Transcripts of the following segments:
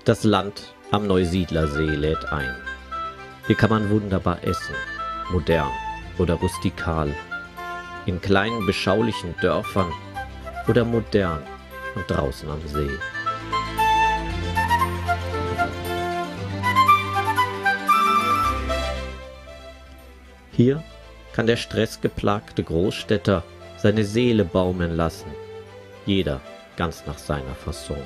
Das Land am Neusiedlersee lädt ein. Hier kann man wunderbar essen, modern oder rustikal, in kleinen beschaulichen Dörfern oder modern und draußen am See. Hier kann der stressgeplagte Großstädter seine Seele baumeln lassen, jeder ganz nach seiner Fasson.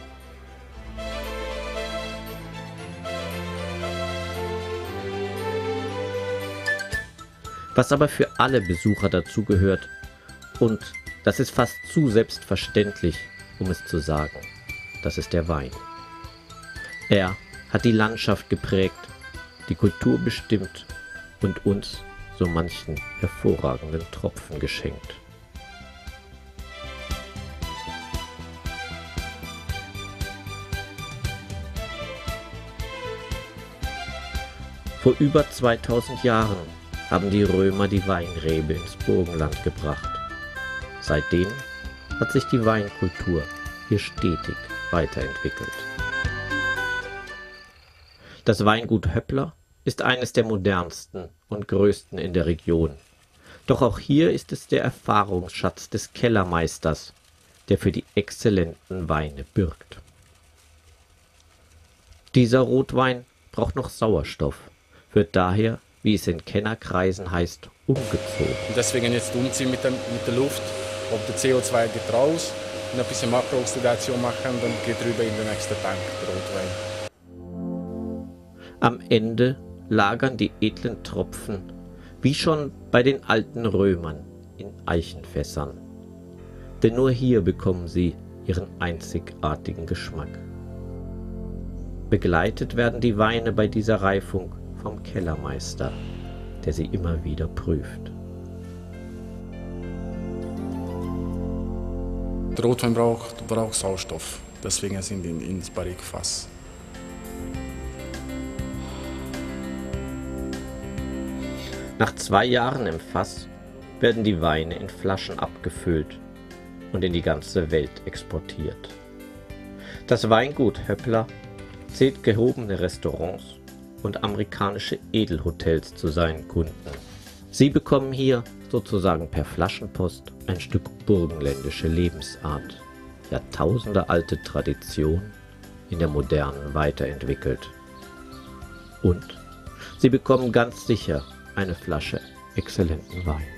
Was aber für alle Besucher dazugehört, und das ist fast zu selbstverständlich, um es zu sagen, das ist der Wein. Er hat die Landschaft geprägt, die Kultur bestimmt und uns so manchen hervorragenden Tropfen geschenkt. Vor über 2000 Jahren haben die Römer die Weinrebe ins Burgenland gebracht. Seitdem hat sich die Weinkultur hier stetig weiterentwickelt. Das Weingut Höppler ist eines der modernsten und größten in der Region. Doch auch hier ist es der Erfahrungsschatz des Kellermeisters, der für die exzellenten Weine bürgt. Dieser Rotwein braucht noch Sauerstoff, wird daher, wie es in Kennerkreisen heißt, umgezogen. Und deswegen jetzt umziehen mit der Luft, ob der CO2 geht raus und ein bisschen Makrooxidation machen, dann geht rüber in den nächsten Tank, der Rotwein. Am Ende lagern die edlen Tropfen, wie schon bei den alten Römern, in Eichenfässern. Denn nur hier bekommen sie ihren einzigartigen Geschmack. Begleitet werden die Weine bei dieser Reifung vom Kellermeister, der sie immer wieder prüft. Der Rotwein braucht Sauerstoff, deswegen sind wir ins Barrikfass. Nach 2 Jahren im Fass werden die Weine in Flaschen abgefüllt und in die ganze Welt exportiert. Das Weingut Höppler zählt gehobene Restaurants und amerikanische Edelhotels zu seinen Kunden. Sie bekommen hier sozusagen per Flaschenpost ein Stück burgenländische Lebensart, jahrtausendealte Tradition in der Modernen weiterentwickelt. Und sie bekommen ganz sicher eine Flasche exzellenten Wein.